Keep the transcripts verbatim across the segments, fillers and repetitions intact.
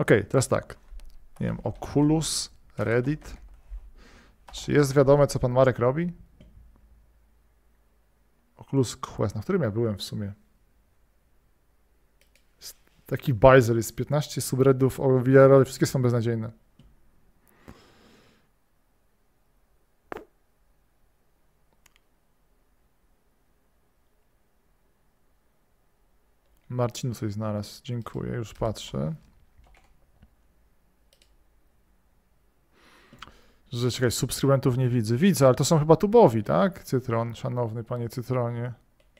teraz tak. Nie wiem, Oculus, Reddit. Czy jest wiadome, co pan Marek robi? Oculus Quest, na którym ja byłem w sumie. Jest taki bajzer, jest piętnaście subreddów o V R, ale wszystkie są beznadziejne. Marcinu coś znalazł, dziękuję, już patrzę. Że czekaj, subskrybentów nie widzę. Widzę, ale to są chyba tubowi, tak? Cytron, szanowny panie Cytronie.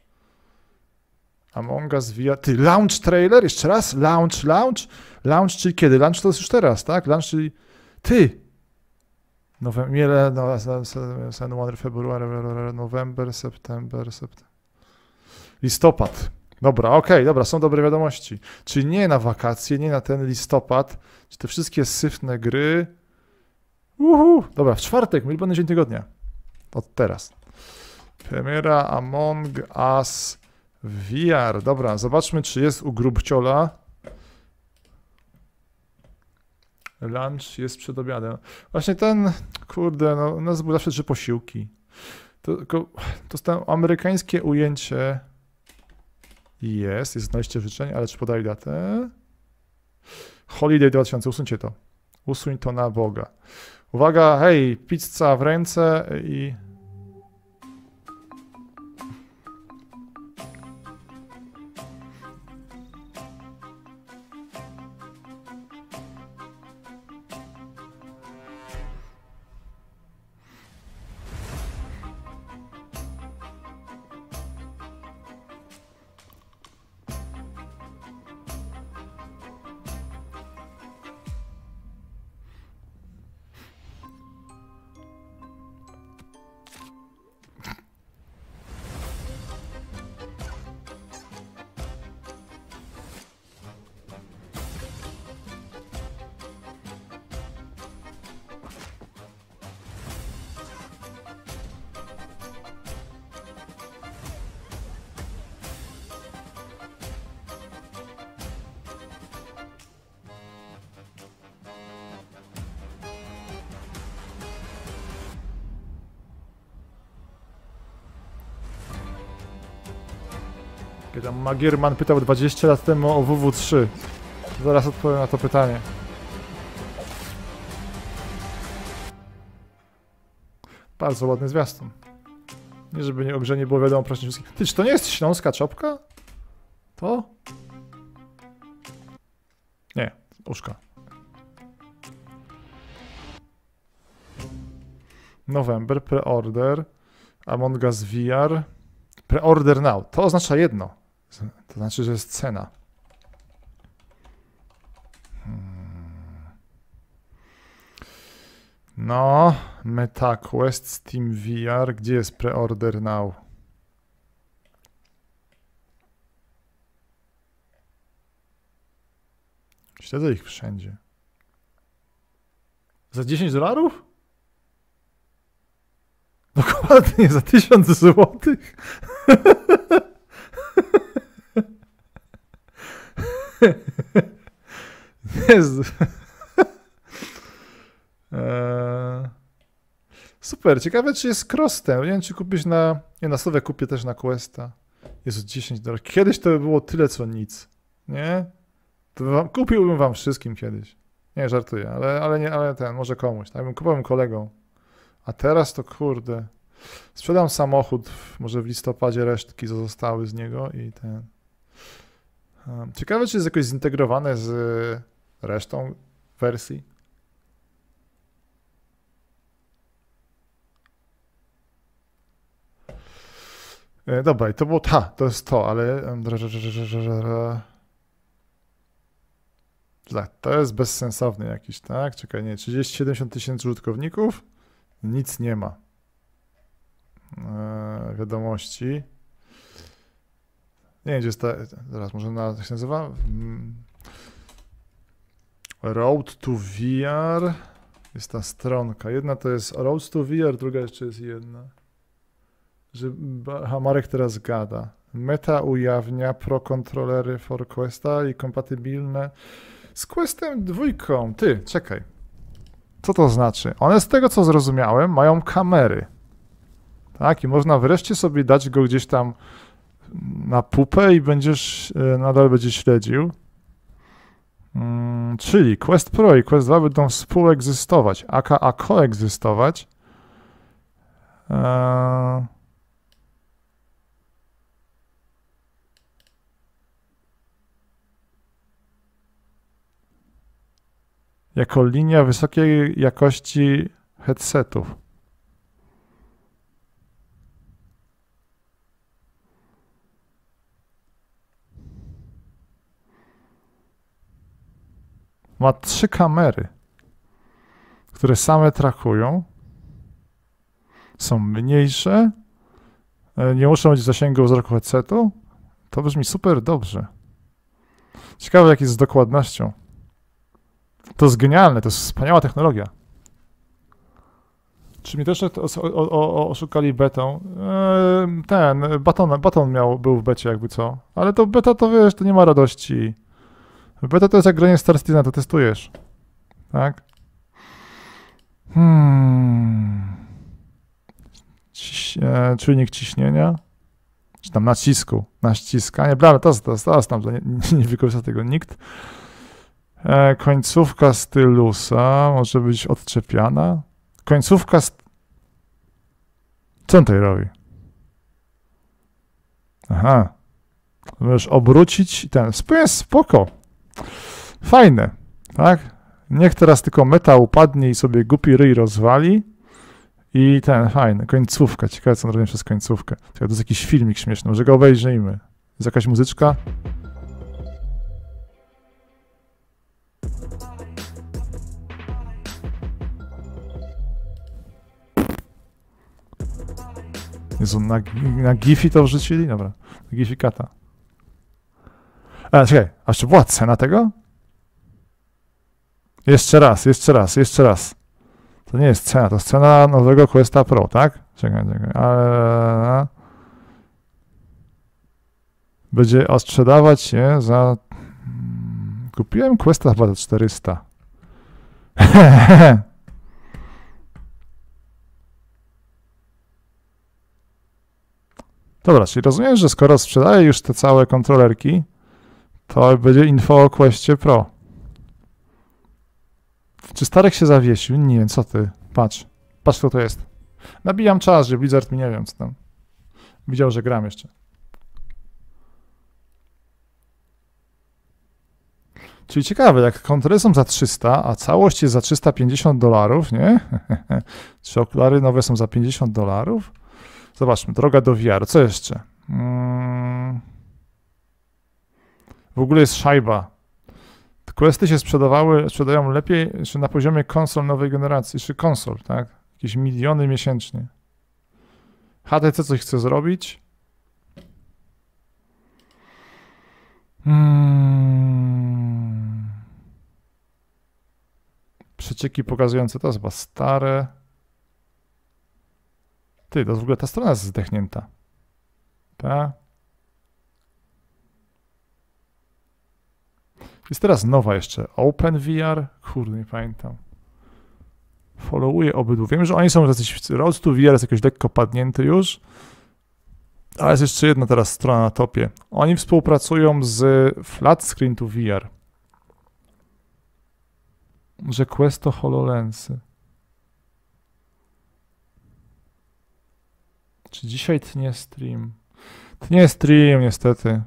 Among Us V R. Ty, launch trailer? Jeszcze raz? Launch, launch? Launch, czyli kiedy? Launch to jest już teraz, tak? Launch, czyli... Ty! November, no, February, November, September, September. Listopad. Dobra, okej, okay, dobra, są dobre wiadomości. Czyli nie na wakacje, nie na ten listopad, czy te wszystkie syfne gry. Uhu, dobra, w czwartek, mój ulubiony dzień tygodnia. Od teraz. Premiera Among Us V R. Dobra, zobaczmy, czy jest u Grubciola. Lunch jest przed obiadem. Właśnie ten, kurde, no, u nas były zawsze trzy posiłki. To, to, to jest to amerykańskie ujęcie. Jest, jest znaleźcie życzeń, ale czy podaj datę? Holiday dwa tysiące, usuńcie to. Usuń to na Boga. Uwaga, hej, pizza w ręce i... Tam Magierman pytał dwadzieścia lat temu o W W trzy. Zaraz odpowiem na to pytanie. Bardzo ładny zwiastun. Nie, żeby nie, o grze nie było wiadomo proszę wszystkich. Ty, czy to nie jest śląska czopka? To? Nie, uszka. November, pre-order, Among Us V R. Pre-order now. To oznacza jedno. To znaczy, że jest cena. Hmm. No, MetaQuest, Steam V R. Gdzie jest pre-order now? Śledzę ich wszędzie. Za dziesięć dolarów? Dokładnie, za tysiąc złotych. Jezu. Eee. Super, ciekawe czy jest cross-ten. Nie wiem czy kupić na... Nie, na stówę kupię też na Questa. Jezu, dziesięć dolarów. Kiedyś to by było tyle co nic. Nie? To wam, kupiłbym wam wszystkim kiedyś. Nie, żartuję, ale, ale, nie, ale ten, może komuś. Tak bym kupił kolegom. A teraz to kurde. Sprzedam samochód, może w listopadzie resztki zostały z niego i ten... Ciekawe, czy jest jakoś zintegrowane z resztą wersji. Dobra, i to było... Ha, to jest to, ale... Tak, to jest bezsensowny jakiś, tak? Czekaj, nie, trzydzieści siedemdziesiąt tysięcy użytkowników? Nic nie ma. Eee, wiadomości. Nie wiem, gdzie jest ta... Zaraz, może na... Jak się nazywa? Road to V R. Jest ta stronka. Jedna to jest Road to V R, druga jeszcze jest jedna. Że aha, Marek teraz gada. Meta ujawnia pro kontrolery for Questa i kompatybilne Z Questem dwójką. Ty, czekaj. Co to znaczy? One z tego, co zrozumiałem, mają kamery. Tak, i można wreszcie sobie dać go gdzieś tam na pupę i będziesz, nadal będziesz śledził. Hmm, czyli Quest Pro i Quest dwa będą współegzystować, aka koegzystować. Eee... Jako linia wysokiej jakości headsetów. Ma trzy kamery, które same trakują. Są mniejsze. Nie muszą być w zasięgu wzroku headsetu. To brzmi super dobrze. Ciekawe, jak jest z dokładnością. To jest genialne, to jest wspaniała technologia. Czy mi też o, o, o, oszukali betą? Eee, ten, baton, baton miał, był w becie jakby co. Ale to beta to wiesz, to nie ma radości. Beta to jest jak granie Star Citizen, to testujesz. Tak? Hmm. Ciś, e, czujnik ciśnienia. Czy tam nacisku. Naciskanie. Bla, to jest to, tam, nie, nie wykorzysta tego nikt. E, końcówka stylusa może być odczepiana. Końcówka... St... Co on tutaj robi? Aha. Możesz obrócić ten. Jest spoko. Fajne. Tak? Niech teraz tylko meta upadnie i sobie głupi ryj rozwali. I ten, fajny. Końcówka. Ciekawe, co on robi przez końcówkę. To jest jakiś filmik śmieszny. Może go obejrzyjmy. Jest jakaś muzyczka? Jezu, na, na Giphy to wrzucili? Dobra, na Giphy kata. A, czekaj, a jeszcze była cena tego? Jeszcze raz, jeszcze raz, jeszcze raz. To nie jest cena, to jest cena nowego Questa Pro, tak? Czekaj, czekaj, ale... Będzie sprzedawać się za... Kupiłem Questa chyba za czterysta. Dobra, czyli rozumiem, że skoro sprzedaję już te całe kontrolerki, to będzie info o Questie Pro. Czy Starek się zawiesił? Nie wiem, co ty? Patrz. Patrz, kto to jest. Nabijam czas, że Blizzard mi nie wiem, co tam. Widział, że gram jeszcze. Czyli ciekawe, jak kontrolery są za trzysta, a całość jest za trzysta pięćdziesiąt dolarów, nie? Czy okulary nowe są za pięćdziesiąt dolarów? Zobaczmy, droga do V R. Co jeszcze? Hmm. W ogóle jest szajba. Questy się sprzedawały, sprzedają lepiej czy na poziomie konsol nowej generacji, czy konsol, tak? Jakieś miliony miesięcznie. H T C coś chce zrobić? Hmm. Przecieki pokazujące, to jest chyba stare. Ty, to w ogóle ta strona jest zdechnięta. Ta. Jest teraz nowa jeszcze. OpenVR. Kurde, nie pamiętam. Followuję obydwu. Wiem, że oni są jacyś... Road to V R jest jakoś lekko padnięty już. Ale jest jeszcze jedna teraz strona na topie. Oni współpracują z Flat Screen to V R. Że Quest to HoloLensy. Czy dzisiaj tnie stream? Tnie stream, niestety.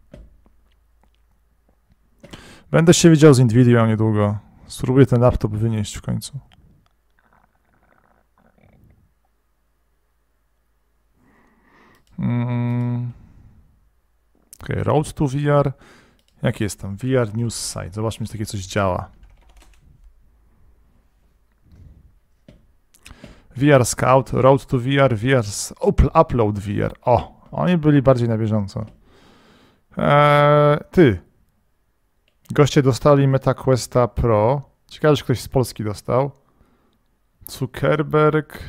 Będę się widział z Nvidią niedługo. Spróbuję ten laptop wynieść w końcu. Mm. Ok, Road to V R. Jaki jest tam? V R News Site. Zobaczmy, czy takie coś działa. V R Scout, Road to V R, V R Upload V R. O, oni byli bardziej na bieżąco. Eee, ty. Goście dostali MetaQuesta Pro. Ciekawe, że ktoś z Polski dostał. Zuckerberg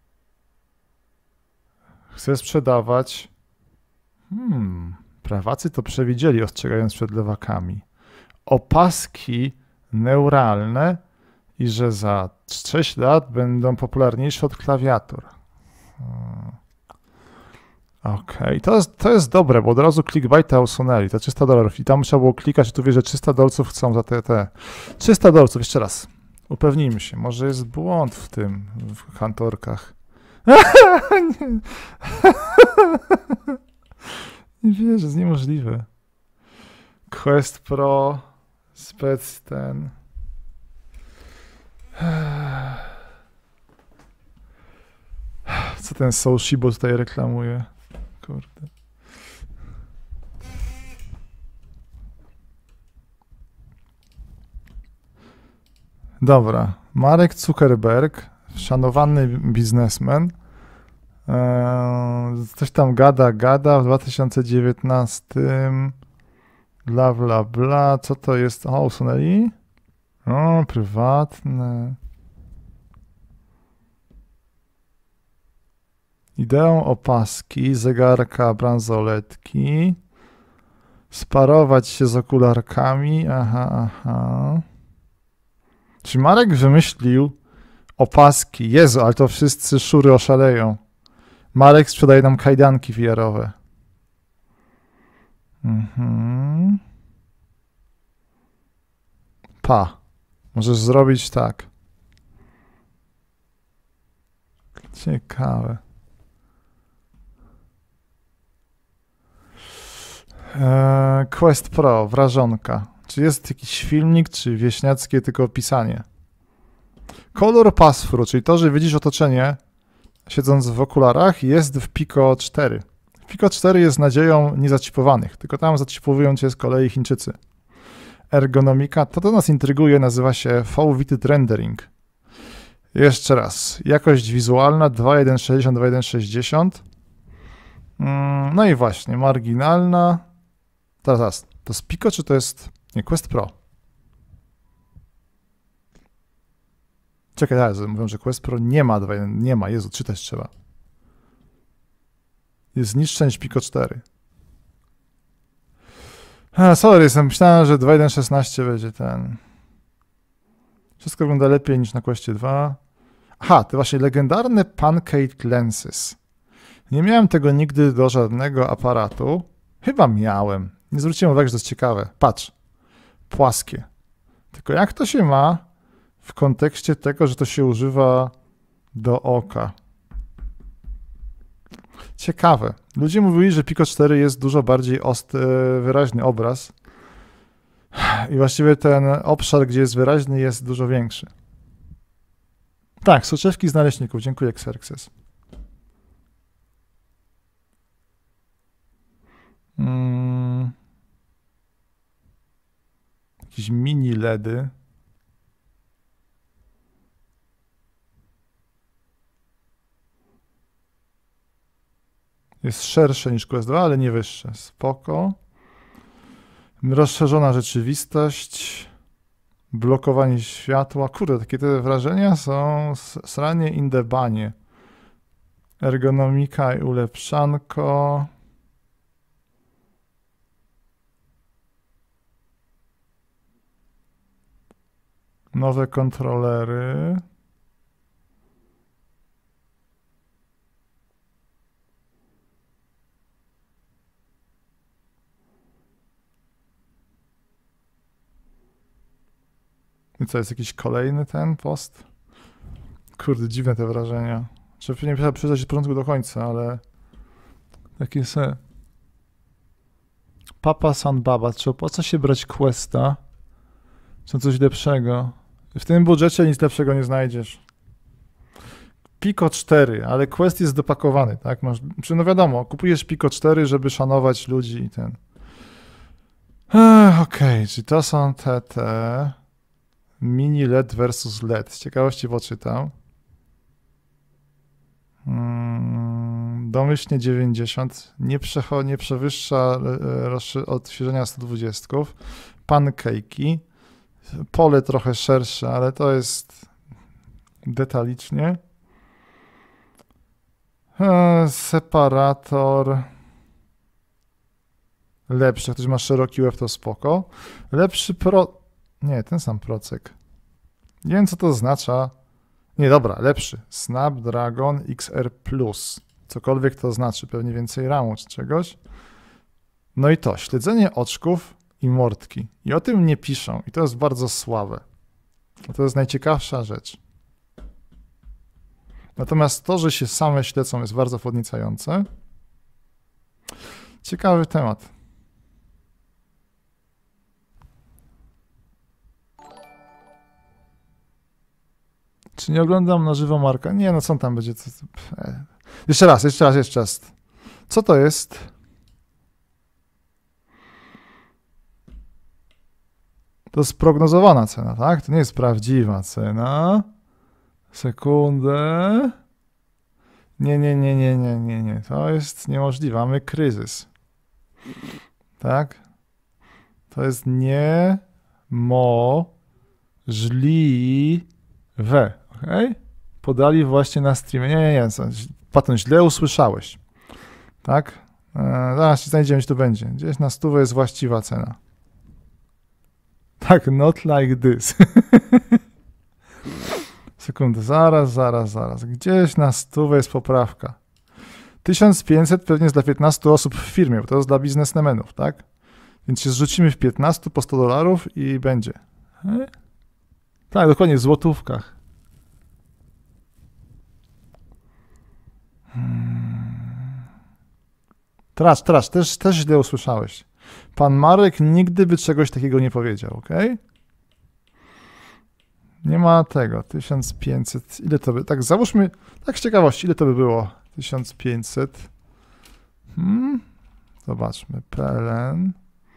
chce sprzedawać. Hmm. Prawacy to przewidzieli, ostrzegając przed lewakami. opaski neuralne i że za sześć lat będą popularniejsze od klawiatur. Hmm. Okej, okay. to, jest, to jest dobre, bo od razu clickbaita usunęli, to trzysta dolarów i tam trzeba było klikać i tu wie, że trzysta dolców chcą za te, te trzysta dolców, jeszcze raz, upewnijmy się, może jest błąd w tym, w kantorkach. Nie. Nie wierzę, jest niemożliwe. Quest Pro, spec ten. Co ten Soulshibo tutaj reklamuje? Kurde. Dobra. Marek Zuckerberg, szanowany biznesmen, eee, coś tam gada, gada w dwa tysiące dziewiętnastym. Bla, bla, bla. Co to jest? O, usunęli? O, prywatne. Ideą opaski, zegarka, bransoletki. Sparować się z okularkami. Aha, aha. Czy Marek wymyślił opaski? Jezu, ale to wszyscy szury oszaleją. Marek sprzedaje nam kajdanki V R-owe. Mhm. Pa. Możesz zrobić tak. Ciekawe. Eee, Quest Pro, wrażonka. Czy jest jakiś filmik, czy wieśniackie tylko opisanie? Color pass-through, czyli to, że widzisz otoczenie siedząc w okularach, jest w Pico cztery. Pico cztery jest nadzieją niezacipowanych, tylko tam zacipowują cię z kolei Chińczycy. Ergonomika, to to nas intryguje, nazywa się Foveated Rendering. Jeszcze raz, jakość wizualna dwa tysiące sto sześćdziesiąt do dwa tysiące sto sześćdziesiąt. No i właśnie, marginalna. Teraz, teraz, to jest Pico, czy to jest... Nie, Quest Pro. Czekaj, teraz mówią, że Quest Pro nie ma, nie ma, Jezu, czytać trzeba. Jest niższa niż Pico cztery. A, sorry, jestem, myślałem, że dwa tysiące szesnaście będzie ten... Wszystko wygląda lepiej niż na Questie dwa. Aha, to właśnie legendarne Pancake Lenses. Nie miałem tego nigdy do żadnego aparatu. Chyba miałem. Nie zwróciłem uwagi, że to jest ciekawe. Patrz. Płaskie. Tylko jak to się ma w kontekście tego, że to się używa do oka? Ciekawe. Ludzie mówili, że Pico cztery jest dużo bardziej ostry, wyraźny obraz. I właściwie ten obszar, gdzie jest wyraźny, jest dużo większy. Tak, soczewki z naleśników. Dziękuję, Xerxes. Hmm. Jakieś mini LEDy. Jest szersze niż Quest dwa, ale nie wyższe. Spoko. Rozszerzona rzeczywistość. Blokowanie światła. Kurde, takie te wrażenia są sranie in the banie. Ergonomika i ulepszanko. Nowe kontrolery. I co, jest jakiś kolejny ten post? Kurde, dziwne te wrażenia. Trzeba pewnie przyjrzeć od początku do końca, ale... Takie se... Papa San Baba, czy po co się brać Questa? Czy coś lepszego? W tym budżecie nic lepszego nie znajdziesz. Pico cztery, ale Quest jest dopakowany, tak? Masz, no wiadomo, kupujesz Pico cztery, żeby szanować ludzi i ten... Okej, okay, czyli to są te, te... Mini L E D versus L E D. Z ciekawości poczytam. Hmm, domyślnie dziewięćdziesiąt. Nie, przecho- nie przewyższa e, odświeżenia sto dwadzieścia. Pancake'i. Pole trochę szersze, ale to jest detalicznie. E, separator. Lepszy, jak ktoś ma szeroki łeb, to spoko. Lepszy pro... Nie, ten sam procek. Nie wiem, co to oznacza. Nie, dobra, lepszy. Snapdragon X R Plus. Cokolwiek to znaczy, pewnie więcej ramu czy czegoś. No i to, śledzenie oczków i mordki. I o tym nie piszą. I to jest bardzo słabe. To jest najciekawsza rzecz. Natomiast to, że się same śledzą, jest bardzo podniecające. Ciekawy temat. Czy nie oglądam na żywo Marka? Nie, no co tam będzie? Co, co, jeszcze raz, jeszcze raz, jeszcze raz. Co to jest? To jest prognozowana cena, tak? To nie jest prawdziwa cena. Sekundę. Nie, nie, nie, nie, nie, nie, nie. To jest niemożliwe. Mamy kryzys. Tak? To jest niemożliwe. Okay? Podali właśnie na streamie. Nie, nie, nie. Patrz, źle usłyszałeś. Tak? Eee, zaraz się znajdziemy, gdzie tu będzie. Gdzieś na stówę jest właściwa cena. Tak, not like this. Sekundę, zaraz, zaraz, zaraz. Gdzieś na stówę jest poprawka. tysiąc pięćset pewnie jest dla piętnastu osób w firmie, bo to jest dla biznesmenów, tak? Więc się zrzucimy w piętnastu po sto dolarów i będzie. E? Tak, dokładnie, w złotówkach. Hmm. Tracz, tracz, też, też źle usłyszałeś. Pan Marek nigdy by czegoś takiego nie powiedział, ok? Nie ma tego, tysiąc pięćset, ile to by, tak załóżmy, tak z ciekawości, ile to by było? tysiąc pięćset, hmm, zobaczmy, P L N.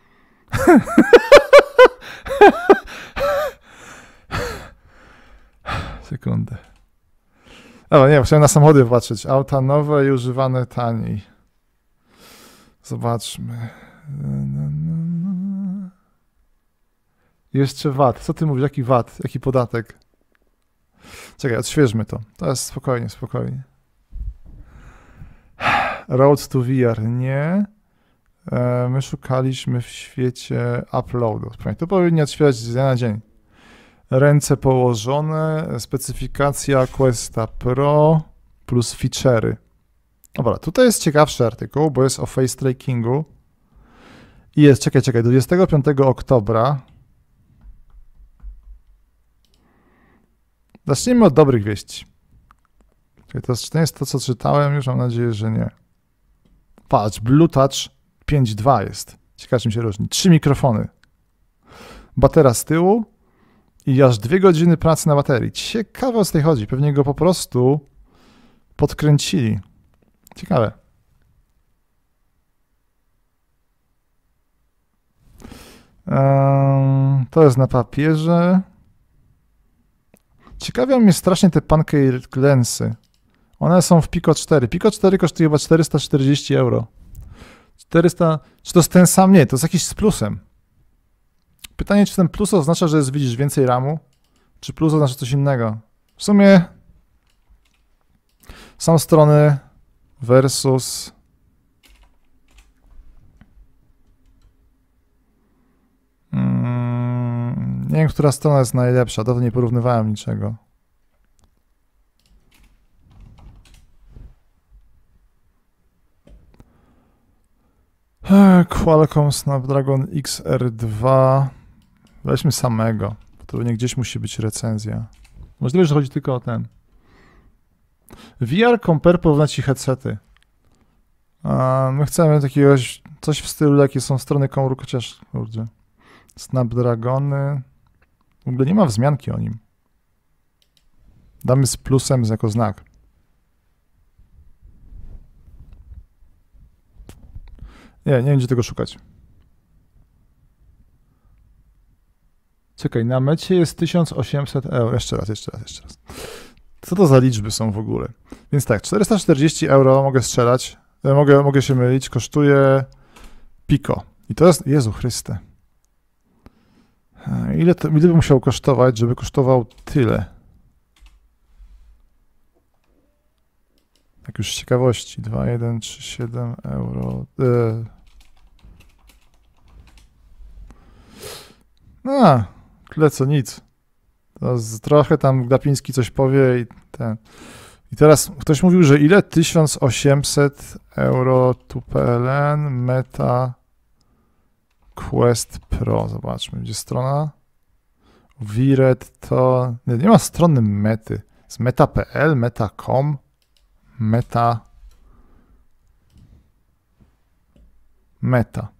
Sekundę. O nie, chciałem na samochody patrzeć, auta nowe i używane taniej. Zobaczmy. Jeszcze V A T. Co ty mówisz? Jaki V A T? Jaki podatek? Czekaj, odświeżmy to. To jest spokojnie, spokojnie. Road to V R. Nie. E, my szukaliśmy w świecie uploadu. To powinni odświeżać z dnia na dzień. Ręce położone. Specyfikacja Questa Pro plus feature'y. Dobra, tutaj jest ciekawszy artykuł, bo jest o face trackingu. I jest, czekaj, czekaj, dwudziestego piątego oktobra. Zacznijmy od dobrych wieści. Czekaj, to nie jest to, co czytałem, już mam nadzieję, że nie. Patrz, Blue Touch pięć dwa jest. Ciekawe, czym się różni. Trzy mikrofony. Batera z tyłu i aż dwie godziny pracy na baterii. Ciekawe, o co tutaj chodzi. Pewnie go po prostu podkręcili. Ciekawe. Um, to jest na papierze. Ciekawią mnie strasznie te pancake lensy. One są w Pico cztery. Pico cztery kosztuje chyba czterysta czterdzieści euro. czterysta... Czy to jest ten sam? Nie, to jest jakiś z plusem. Pytanie, czy ten plus oznacza, że jest, widzisz, więcej ramu? Czy plus oznacza coś innego? W sumie są strony versus... Hmm, nie wiem, która strona jest najlepsza. Dawno nie porównywałem niczego. Qualcomm Snapdragon X R dwa. Weźmy samego. To pewnie gdzieś musi być recenzja. Możliwe, że chodzi tylko o ten. V R Compare porówna ci headsety. A my chcemy takiego coś w stylu, jakie są strony komórek, chociaż kurde. Snapdragony. W ogóle nie ma wzmianki o nim. Damy z plusem jako znak. Nie, nie będzie tego szukać. Czekaj, na mecie jest tysiąc osiemset euro. Jeszcze raz, jeszcze raz, jeszcze raz. Co to za liczby są w ogóle? Więc tak, czterysta czterdzieści euro mogę strzelać. Mogę, mogę się mylić. Kosztuje Pico. I to jest... Jezu Chryste. Ile, to, ile by musiał kosztować, żeby kosztował tyle? Tak już z ciekawości. dwa, jeden, trzy, siedem euro. Yy. No, tyle co nic. To z, trochę tam Glapiński coś powie i ten. I teraz ktoś mówił, że ile? tysiąc osiemset euro tu P L N, Meta Quest Pro. Zobaczmy, gdzie strona. Wired to... Nie, nie ma strony Mety. Jest meta kropka p l, meta kropka com, Meta... Meta.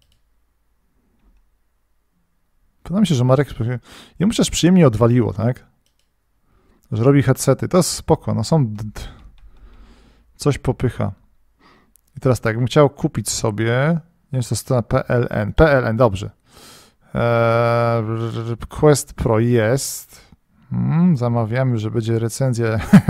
Wydaje mi się, że Marek... Jemu też przyjemnie odwaliło, tak? Że robi headsety. To jest spoko, no są... Coś popycha. I teraz tak, bym chciał kupić sobie... Nie wiem, czy to strona P L N. P L N, dobrze. Eee, Quest Pro jest. Hmm, zamawiamy, że będzie recenzja.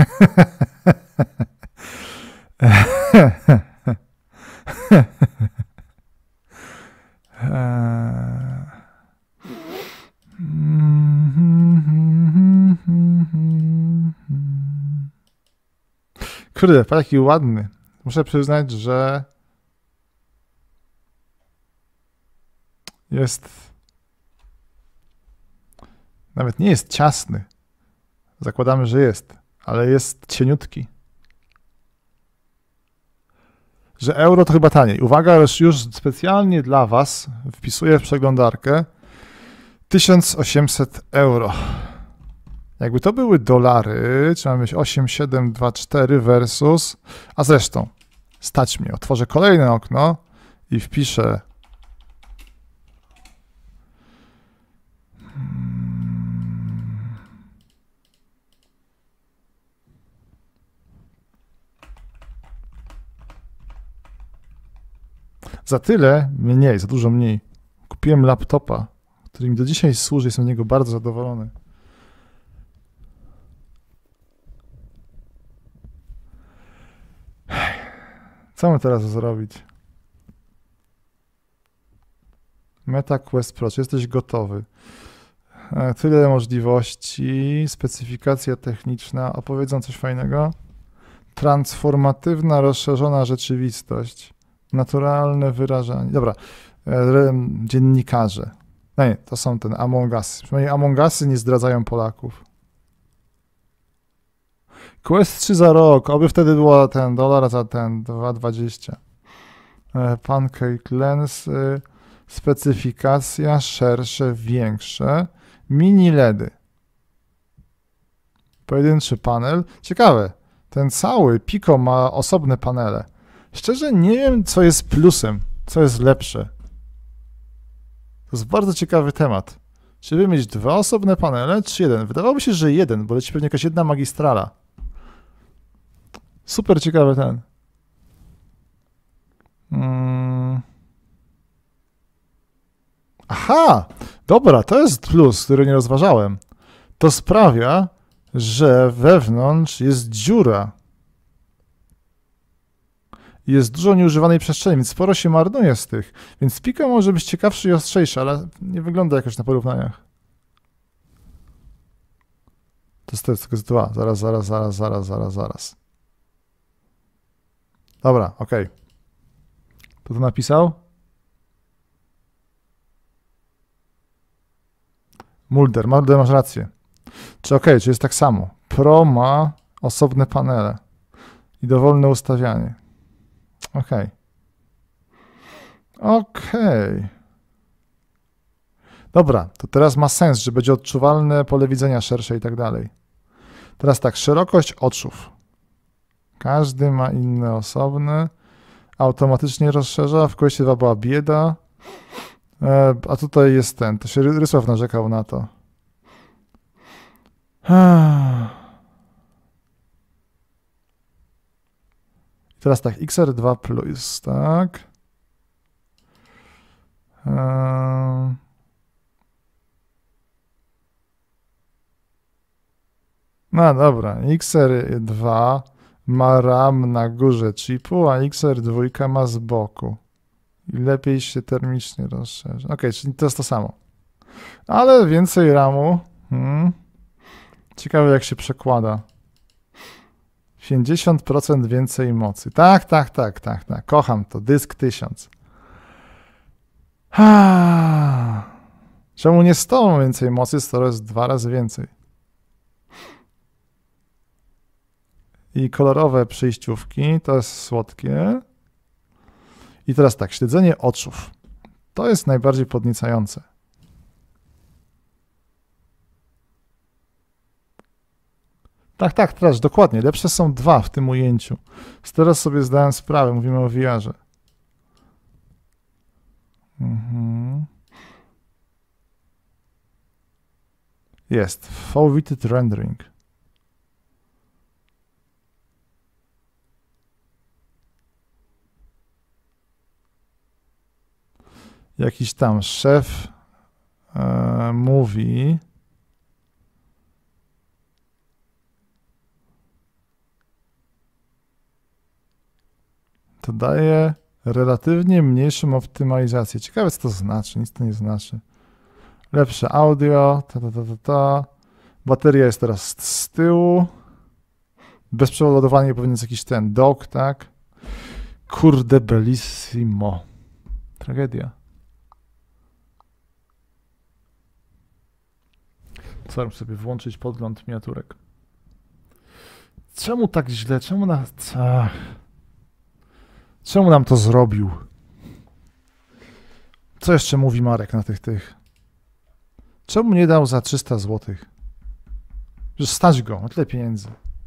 Kurde, taki ładny. Muszę przyznać, że jest... Nawet nie jest ciasny. Zakładamy, że jest, ale jest cieniutki. Że euro to chyba taniej. Uwaga, już, już specjalnie dla Was wpisuję w przeglądarkę tysiąc osiemset euro. Jakby to były dolary, trzeba mieć osiem siedem dwa cztery versus, a zresztą stać mnie. Otworzę kolejne okno i wpiszę za tyle mniej, za dużo mniej. Kupiłem laptopa, który mi do dzisiaj służy, jestem z niego bardzo zadowolony. Co mam teraz zrobić? Meta Quest Pro, czy jesteś gotowy? Tyle możliwości, specyfikacja techniczna, opowiedzą coś fajnego. Transformatywna, rozszerzona rzeczywistość. Naturalne wyrażanie. Dobra, dziennikarze. No nie, to są ten Among Us. Przynajmniej Among Usy nie zdradzają Polaków. Quest trzy za rok, oby wtedy było ten dolar za ten dwa dwadzieścia. Pancake Lens, specyfikacja, szersze, większe. Mini L E D y. Pojedynczy panel. Ciekawe, ten cały Pico ma osobne panele. Szczerze nie wiem, co jest plusem, co jest lepsze. To jest bardzo ciekawy temat. Czy by mieć dwa osobne panele, czy jeden? Wydawałoby się, że jeden, bo leci pewnie jakaś jedna magistrala. Super ciekawy ten. Hmm. Aha! Dobra, to jest plus, który nie rozważałem. To sprawia, że wewnątrz jest dziura. Jest dużo nieużywanej przestrzeni, więc sporo się marnuje z tych. Więc Pico może być ciekawszy i ostrzejszy, ale nie wygląda jakoś na porównaniach. To jest tylko z dwa. Zaraz, zaraz, zaraz, zaraz, zaraz, zaraz. Dobra, ok. Kto to napisał? Mulder, Mulder, masz rację. Czy ok, czy jest tak samo? Pro ma osobne panele i dowolne ustawianie. Ok. Ok. Dobra, to teraz ma sens, że będzie odczuwalne pole widzenia szersze i tak dalej. Teraz tak, szerokość oczów. Każdy ma inne osobne. Automatycznie rozszerza. W Questie dwa była bieda. E, a tutaj jest ten. To się Rysław narzekał na to. Teraz tak, X R dwa plus, tak. Um. No dobra, X R dwa ma RAM na górze chipu, a X R dwa ma z boku. I lepiej się termicznie rozszerza. Ok, czyli to jest to samo. Ale więcej ramu. Hmm. Ciekawe, jak się przekłada. pięćdziesiąt procent więcej mocy. Tak, tak, tak, tak, tak. Kocham to. Dysk tysiąc. Czemu nie sto ma więcej mocy, skoro jest dwa razy więcej? I kolorowe przejściówki, to jest słodkie. I teraz tak, śledzenie oczów. To jest najbardziej podniecające. Tak, tak, teraz dokładnie. Lepsze są dwa w tym ujęciu. Teraz sobie zdałem sprawę, mówimy o V R-ze. Mhm. Jest. Forwarded rendering. Jakiś tam szef e, mówi, to daje relatywnie mniejszą optymalizację. Ciekawe, co to znaczy. Nic to nie znaczy. Lepsze audio, ta, ta, ta, ta, ta. Bateria jest teraz z tyłu. Bezprzewodowe ładowanie powinien być jakiś ten dock, tak? Kurde, bellissimo. Tragedia. Staram się sobie włączyć podgląd miniaturek. Czemu tak źle? Czemu na... Ach. Czemu nam to zrobił? Co jeszcze mówi Marek na tych tych? Czemu nie dał za trzysta złotych? Przecież stać go, ma tyle pieniędzy.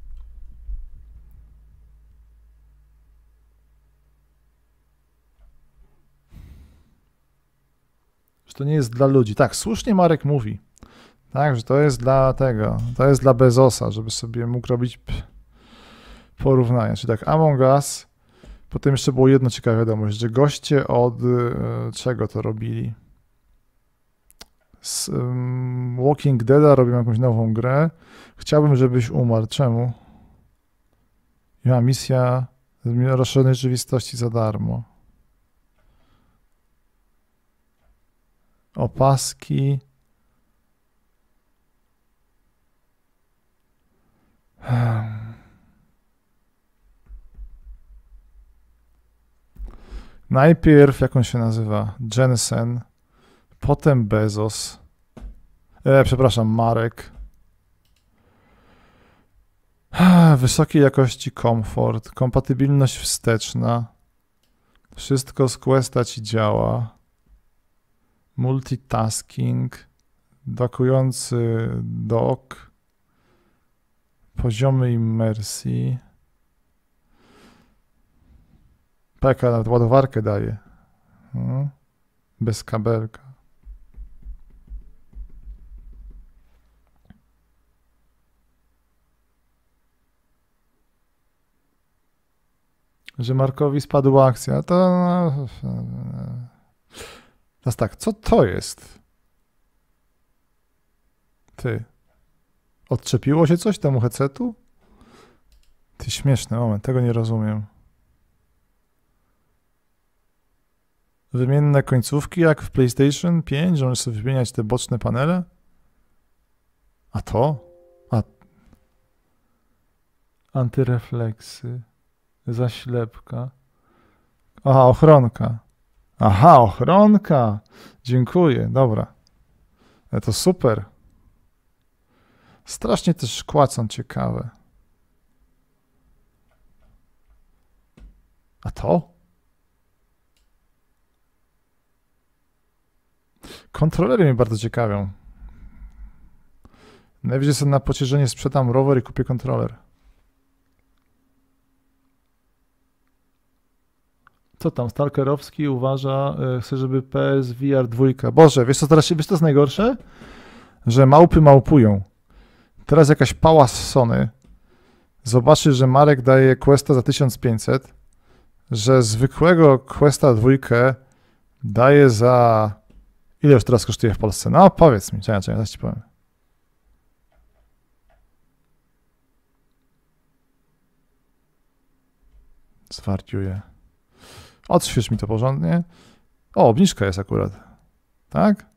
Że to nie jest dla ludzi. Tak, słusznie Marek mówi. Tak, że to jest dla tego, to jest dla Bezosa, żeby sobie mógł robić porównania. Czyli tak, Among Us, potem jeszcze było jedno ciekawe wiadomość, że goście od e, czego to robili? Z um, Walking Deada robią jakąś nową grę. Chciałbym, żebyś umarł. Czemu? Ja, misja rozszerzonej rzeczywistości za darmo. Opaski. Najpierw, jak on się nazywa? Jensen, potem Bezos, e, przepraszam, Marek. Wysokiej jakości komfort, kompatybilność wsteczna, wszystko z Questa ci działa, multitasking, dokujący dock, poziomy immersji. Peka nawet ładowarkę daje. Hmm. Bez kabelka. Że Markowi spadła akcja. To... Teraz tak, co to jest? Ty. Odczepiło się coś temu headsetu? Ty, śmieszny moment, tego nie rozumiem. Wymienne końcówki jak w PlayStation pięć, że możesz sobie wymieniać te boczne panele? A to? A... Antyrefleksy. Zaślepka. Aha, ochronka. Aha, ochronka. Dziękuję, dobra. Ale to super. Strasznie też szkła są ciekawe. A to? Kontrolery mnie bardzo ciekawią. Najwyżej sobie na pocieszenie sprzedam rower i kupię kontroler. Co tam? Stalkerowski uważa, yy, chce, żeby P S V R dwa. Boże, wiesz co teraz wiesz, co jest najgorsze? Że małpy małpują. Teraz jakaś pała z Sony zobaczy, że Marek daje Questa za tysiąc pięćset, że zwykłego Questa dwa daje za... Ile już teraz kosztuje w Polsce? No powiedz mi, czekaj, czekaj, zaraz ci powiem. Zwariuję. Odśwież mi to porządnie. O, obniżka jest akurat. Tak?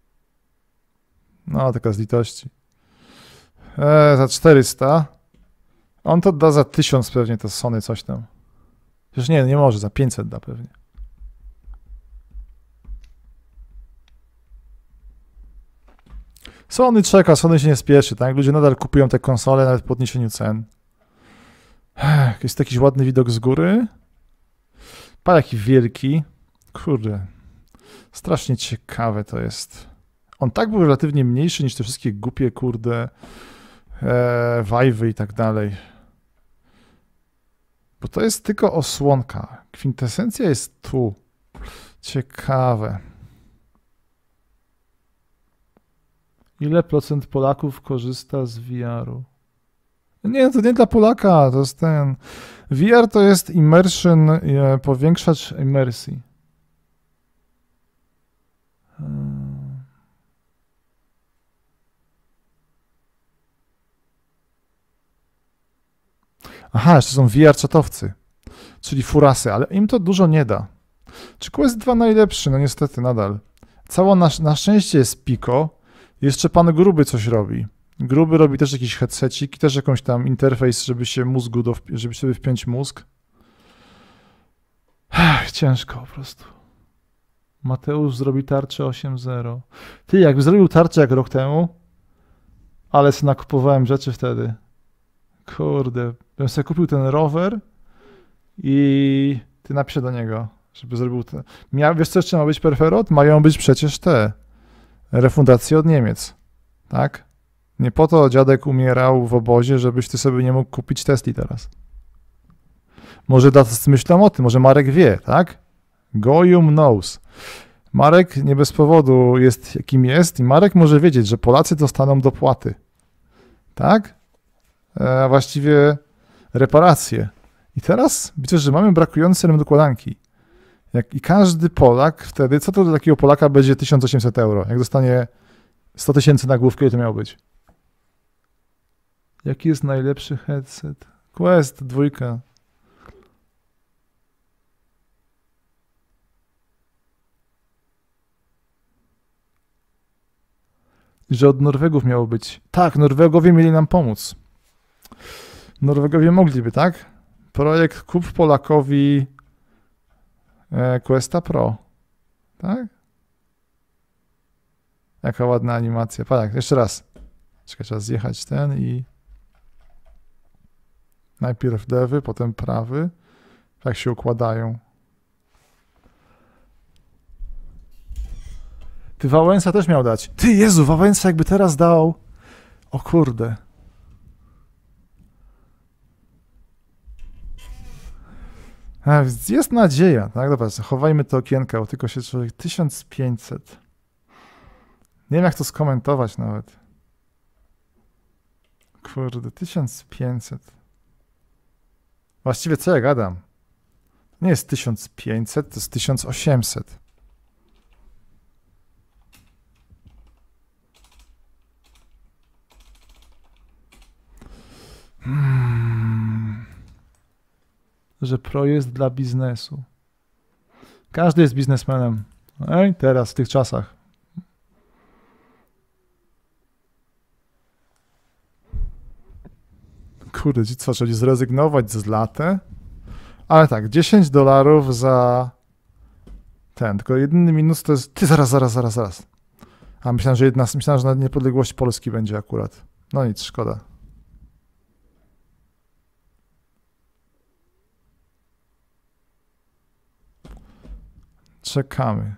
No, taka z litości. E, za czterysta. On to da za tysiąc pewnie, to Sony coś tam. Przecież nie, nie może, za pięćset da pewnie. Sony czeka, Sony się nie spieszy, tak? Ludzie nadal kupują te konsole nawet po podniesieniu cen. Ech, jest jakiś ładny widok z góry. Pa, jaki wielki. Kurde. Strasznie ciekawe to jest. On tak był relatywnie mniejszy niż te wszystkie głupie, kurde, e, Vive'y i tak dalej. Bo to jest tylko osłonka. Kwintesencja jest tu. Ciekawe. Ile procent Polaków korzysta z V R-u? Nie, to nie dla Polaka, to jest ten... V R to jest immersion, e, powiększacz imersji. Hmm. Aha, jeszcze są V R-czatowcy, czyli furasy, ale im to dużo nie da. Czy Quest dwa najlepszy? No niestety nadal. Cała na, na szczęście jest Pico. Jeszcze pan Gruby coś robi. Gruby robi też jakiś headsetik, też jakąś tam interfejs, żeby się mózgu, do, żeby sobie wpiąć mózg. Ech, ciężko po prostu. Mateusz zrobi tarczę osiem zero. Ty, jakby zrobił tarczę jak rok temu, ale sobie nakupowałem rzeczy wtedy. Kurde, bym sobie kupił ten rower i ty napiszę do niego, żeby zrobił te... Mia... Wiesz co jeszcze ma być Perferot? Mają być przecież te refundacje od Niemiec, tak? Nie po to dziadek umierał w obozie, żebyś ty sobie nie mógł kupić Tesli teraz. Może tacy myślą o tym, może Marek wie, tak? Goyum knows. Marek nie bez powodu jest jakim jest i Marek może wiedzieć, że Polacy dostaną dopłaty, tak? A właściwie reparacje. I teraz widzę, że mamy brakujący element układanki. Jak i każdy Polak wtedy, co to dla takiego Polaka będzie tysiąc osiemset euro? Jak dostanie sto tysięcy na główkę, ile to miało być? Jaki jest najlepszy headset? Quest dwójka. Że od Norwegów miało być. Tak, Norwegowie mieli nam pomóc. Norwegowie mogliby, tak? Projekt Kup Polakowi e, Questa Pro. Tak? Jaka ładna animacja. Tak, jeszcze raz. Czekaj, trzeba zjechać ten i najpierw lewy, potem prawy. Tak się układają. Ty, Wałęsa też miał dać. Ty, Jezu, Wałęsa jakby teraz dał. O kurde. A, jest nadzieja, tak? Dobra, chowajmy to okienko, tylko się człowiek... tysiąc pięćset. Nie wiem, jak to skomentować nawet. Kurde, tysiąc pięćset. Właściwie co ja gadam? Nie jest tysiąc pięćset, to jest tysiąc osiemset. Hmm. Że pro jest dla biznesu. Każdy jest biznesmenem. Ej, teraz, w tych czasach. Kurde, co, czyli zrezygnować z latę? Ale tak, dziesięć dolarów za ten, tylko jedyny minus to jest... Ty, zaraz, zaraz, zaraz, zaraz. A myślałem, że jedna, myślałem, że na niepodległość Polski będzie akurat. No nic, szkoda. Czekamy.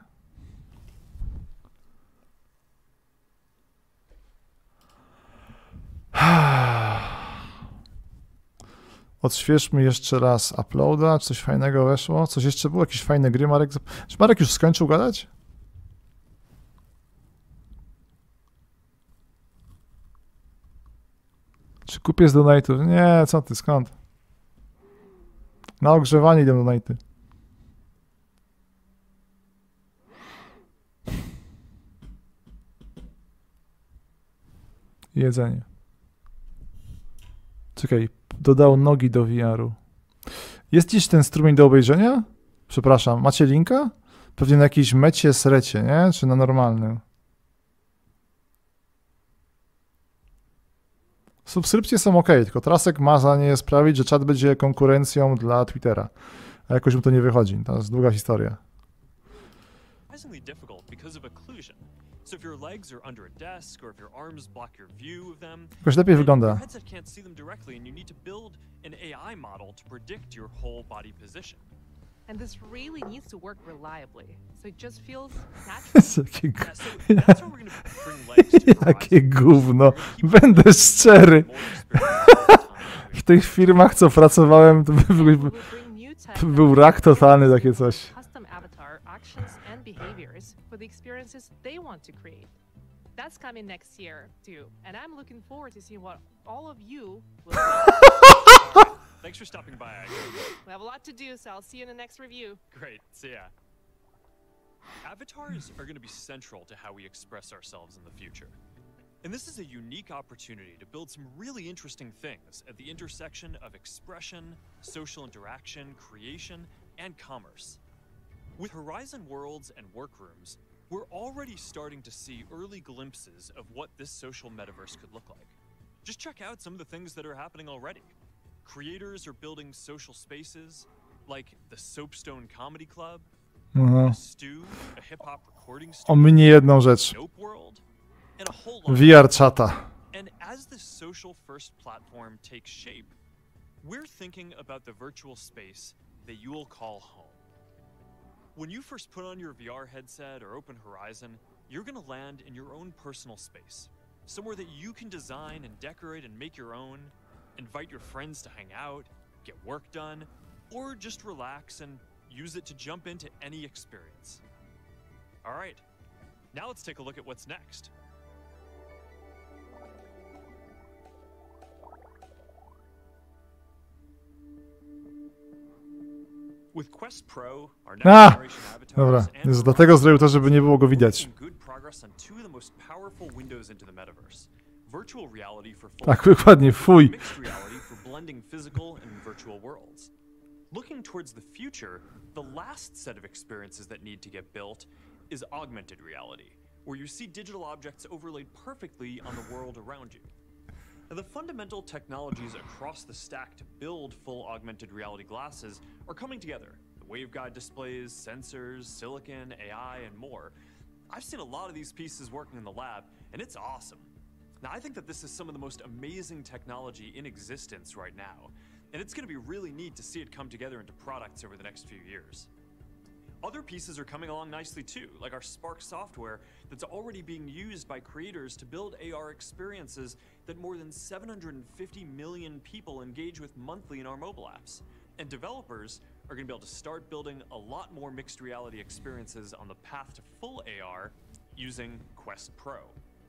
Odświeżmy jeszcze raz uploada. Czy coś fajnego weszło? Coś jeszcze było? Jakieś fajne gry, Marek? Czy Marek już skończył gadać? Czy kupię z donate'ów? Nie, co ty, skąd? Na ogrzewanie idę donate'y. Jedzenie. Czekaj, dodał nogi do V R-u. Jest dziś ten strumień do obejrzenia? Przepraszam, macie linka? Pewnie na jakiejś mecie, srecie, nie? Czy na normalnym? Subskrypcje są ok, tylko Trasek ma za nie sprawić, że czat będzie konkurencją dla Twittera. A jakoś mu to nie wychodzi. To jest długa historia. So if your legs are under a desk or if your arms block your view of them, Jakoś lepiej your wygląda. headset can't see them directly and you need to build an A I model to predict your whole body position. And this really needs to work reliably, so it just feels natural. Jakie gu- Yeah, so that's where we're gonna bring legs to Jakie Horizon. gówno. We're gonna keep Będę szczery. more experience all the time. W tych firmach, co pracowałem, to by, We by, will bring new tech to by był rak totalny, takie coś. custom avatar actions and behaviors for the experiences they want to create. That's coming next year too, and I'm looking forward to seeing what all of you will do. Thanks for stopping by. I We have a lot to do, so I'll see you in the next review. Great, see ya. Avatars are going to be central to how we express ourselves in the future. And this is a unique opportunity to build some really interesting things at the intersection of expression, social interaction, creation, and commerce. With Horizon Worlds and Workrooms, we're already starting to see early glimpses of what this social metaverse could look like. Just check out some of the things that are happening already. Creators are building social spaces like the Soapstone Comedy Club, Aha. a Stew, a hip-hop recording studio, Ominie jedną rzecz. Nope World, and a whole lot. V R czata. And as this social-first platform takes shape, we're thinking about the virtual space that you will call home. When you first put on your V R headset or open Horizon, you're going to land in your own personal space, somewhere that you can design and decorate and make your own, invite your friends to hang out, get work done, or just relax and use it to jump into any experience. All right, now let's take a look at what's next. With Quest Pro, our next A! generation avatars, Dobra, and więc dlatego zrobił to, żeby nie było go we're widać. making good progress on two of the most powerful windows into the metaverse. Virtual reality for full Tak, dokładnie, fuj. mixed reality for blending physical and virtual worlds. Looking towards the future, the last set of experiences that need to get built is augmented reality, where you see digital objects overlaid perfectly on the world around you. Now, the fundamental technologies across the stack to build full augmented reality glasses are coming together. The waveguide displays, sensors, silicon, A I, and more. I've seen a lot of these pieces working in the lab, and it's awesome. Now, I think that this is some of the most amazing technology in existence right now, and it's going to be really neat to see it come together into products over the next few years. Other pieces are coming along nicely too, like our Spark software that's already being used by creators to build A R experiences that more than seven hundred fifty million people engage with monthly in our mobile apps. And developers are going to be able to start building a lot more mixed reality experiences on the path to full A R using Quest Pro.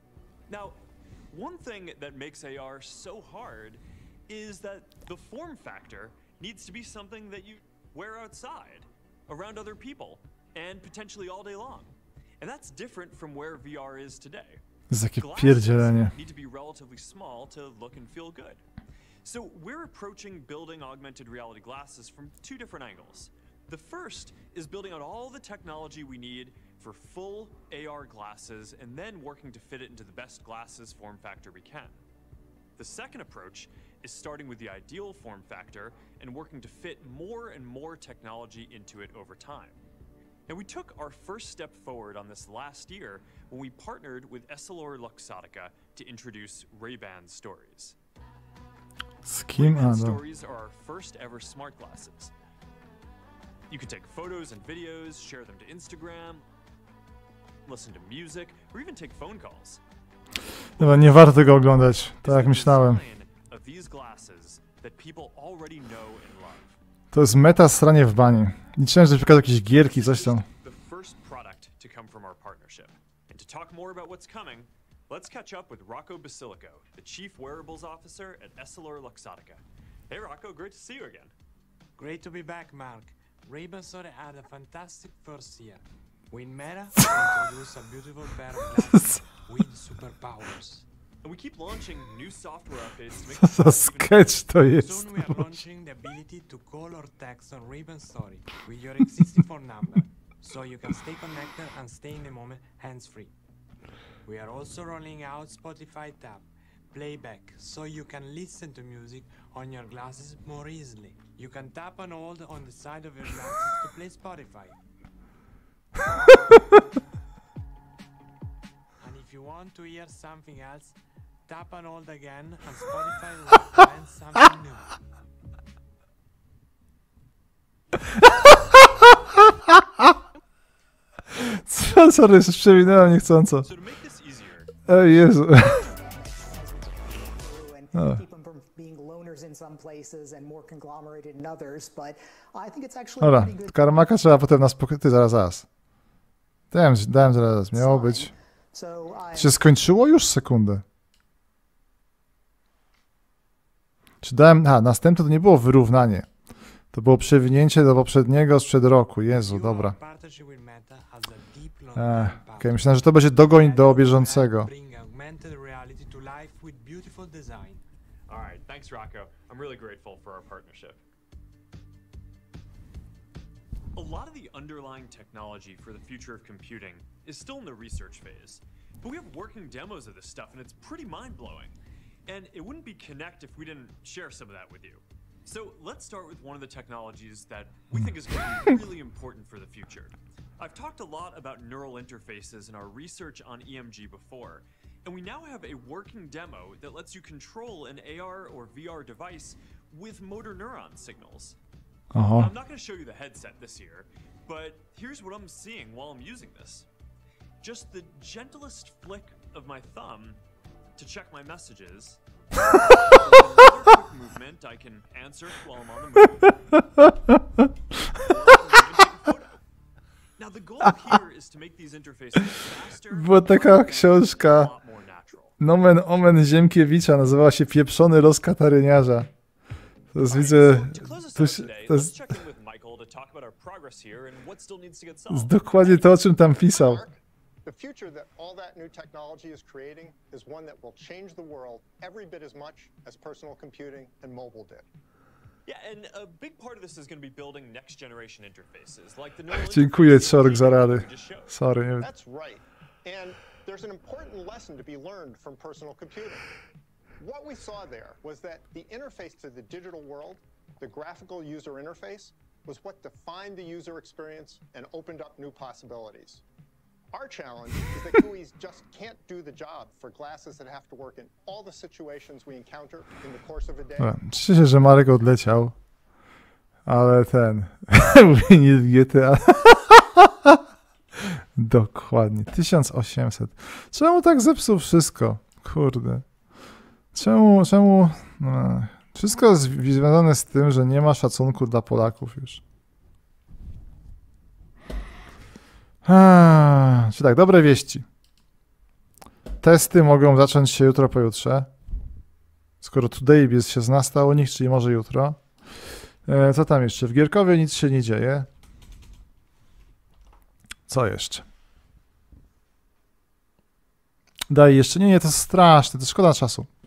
Now, one thing that makes A R so hard is that the form factor needs to be something that you wear outside, around other people, and potentially all day long. And that's different from where V R is today. To jest takie Glasses pierdzielenie. need to be relatively small to look and feel good. So we're approaching building augmented reality glasses from two different angles. The first is building out all the technology we need for full A R glasses and then working to fit it into the best glasses form factor we can. The second approach is starting with the ideal form factor and working to fit more and more technology into it over time. And we took our first step forward on this last year when we partnered with EssilorLuxottica to introduce Ray-Ban Stories. Z kim? A, Ray-Ban no. Stories are our first ever smart glasses. You can take photos and videos, share them to Instagram, listen to music, or even take phone calls. Dobra, nie warto tego oglądać, tak jak myślałem. Of these glasses that people already know and love. To jest meta sranie w bani. Liczyłem, że przykład jakieś gierki, coś tam. The first product to come from our partnership. And to talk more about what's coming, let's catch up with Rocco Basilico, the Chief Wearables Officer at EssilorLuxottica. Hey Rocco, great to see you again. Great to be back, Mark. Ray-Ban Stories had a fantastic first year. With Meta, we introduced a beautiful pair of glasses with superpowers. And we keep launching new software updates to make Co the za product even better. sketch to jest. Soon we are launching the ability to call or text on Ray-Ban Story with your existing phone number, so you can stay connected and stay in the moment hands-free. We are also rolling out Spotify Tap Playback, so you can listen to music on your glasses more easily. You can tap and hold on the side of your glasses to play Spotify. you want to hear something else, tap on hold again and Spotify will recommend something new. Co, sorry, przewinąłem niechcąco. So to make this easier, O Jezu. and keep them from being loners in some places and more conglomerated in others, but I think it's actually a Dobra, pretty good Karmaka trzeba potem nas pokoić. Ty, zaraz, zaraz. Dałem, dałem zaraz, miało być. So I Się skończyło już? Sekundę. Czy dałem... A, następne to nie było wyrównanie. To było przewinięcie do poprzedniego sprzed roku. Jezu, dobra. Partnership with Meta has a deep Ech, long-term okej, myślałem, że to będzie dogoń do Meta bieżącego. bring augmented reality to life with beautiful design. all right, thanks, Rocco. I'm really grateful for our partnership. A lot of the underlying technology for the future of computing is still in the research phase, but we have working demos of this stuff, and it's pretty mind-blowing. And it wouldn't be Connect if we didn't share some of that with you. So let's start with one of the technologies that we think is going to be really important for the future. I've talked a lot about neural interfaces in our research on E M G before, and we now have a working demo that lets you control an A R or V R device with motor neuron signals. Oho. I'm not going to show you the headset this year, but here's what I'm seeing while I'm using this. Just the gentlest flick of my thumb to check my messages. Another quick movement, I can answer while I'm on the move. Or I can even take a photo. Now the goal here is to make these interfaces faster, Była taka and książka. a lot more natural. Nomen omen Ziemkiewicza, nazywała się Pieprzony los kataryniarza. To jest, Alright, widzę, so to close us to, out się- today, to let's jest, check in with Michael to talk about our progress here and what still needs to get jest solved. dokładnie to, o czym tam pisał. Mark, the future that all that new technology is creating is one that will change the world every bit as much as personal computing and mobile did. Yeah, and a big part of this is going to be building next generation interfaces, like the neural Dziękuję, interface Czork, za we rady. just showed. Sorry, nie That's right. And there's an important lesson to be learned from personal computing. What we saw there was that the interface to the digital world, the graphical user interface, was what defined the user experience and opened up new possibilities. Our challenge is that G U Is just can't do the job for glasses that have to work in all the situations we encounter in the course of a day. Dobra, cieszę się, że Marek odleciał. Ale ten... nie w G T A. Dokładnie. tysiąc osiemset. Czemu tak zepsuł wszystko? Kurde. Czemu... czemu... No, wszystko jest związane z tym, że nie ma szacunku dla Polaków już. Ah, czy tak, dobre wieści. Testy mogą zacząć się jutro, pojutrze. Skoro today jest szesnasta u nich, czyli może jutro. E, co tam jeszcze? W Gierkowie nic się nie dzieje. Co jeszcze? Daj jeszcze. Nie, nie, to straszne, to szkoda czasu.